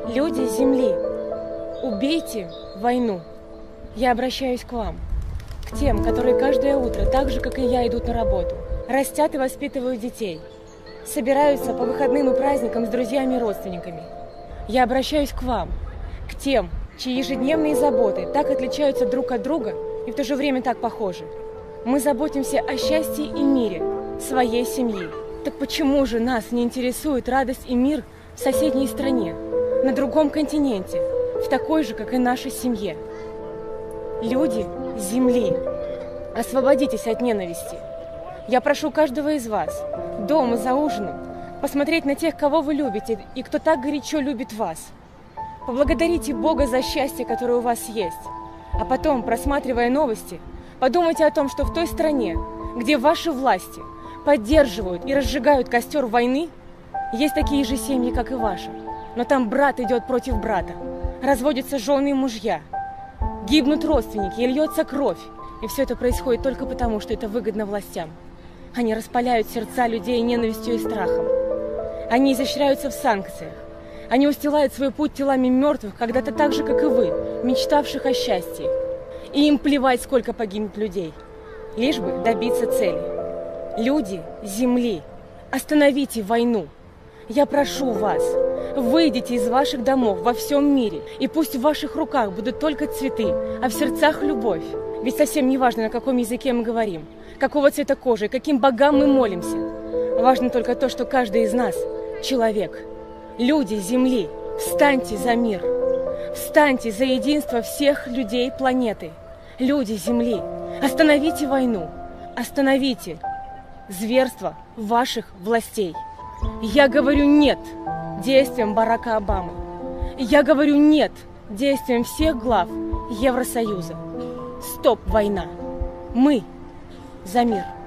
Люди Земли, убейте войну. Я обращаюсь к вам, к тем, которые каждое утро, так же, как и я, идут на работу, растят и воспитывают детей, собираются по выходным и праздникам с друзьями и родственниками. Я обращаюсь к вам, к тем, чьи ежедневные заботы так отличаются друг от друга и в то же время так похожи. Мы заботимся о счастье и мире своей семьи. Так почему же нас не интересует радость и мир в соседней стране, на другом континенте, в такой же, как и нашей семье? Люди Земли, освободитесь от ненависти. Я прошу каждого из вас, дома за ужином, посмотреть на тех, кого вы любите и кто так горячо любит вас. Поблагодарите Бога за счастье, которое у вас есть. А потом, просматривая новости, подумайте о том, что в той стране, где ваши власти поддерживают и разжигают костер войны, есть такие же семьи, как и ваши. Но там брат идет против брата, разводятся жены и мужья, гибнут родственники и льется кровь. И все это происходит только потому, что это выгодно властям. Они распаляют сердца людей ненавистью и страхом. Они изощряются в санкциях. Они устилают свой путь телами мертвых, когда-то так же, как и вы, мечтавших о счастье. И им плевать, сколько погибнет людей, лишь бы добиться цели. Люди Земли, остановите войну. Я прошу вас, выйдите из ваших домов во всем мире, и пусть в ваших руках будут только цветы, а в сердцах любовь. Ведь совсем не важно, на каком языке мы говорим, какого цвета кожи, каким богам мы молимся. Важно только то, что каждый из нас – человек. Люди Земли, встаньте за мир. Встаньте за единство всех людей планеты. Люди Земли, остановите войну. Остановите зверство ваших властей. Я говорю «нет» действиям Барака Обамы. Я говорю «нет» действиям всех глав Евросоюза. Стоп, война! Мы за мир!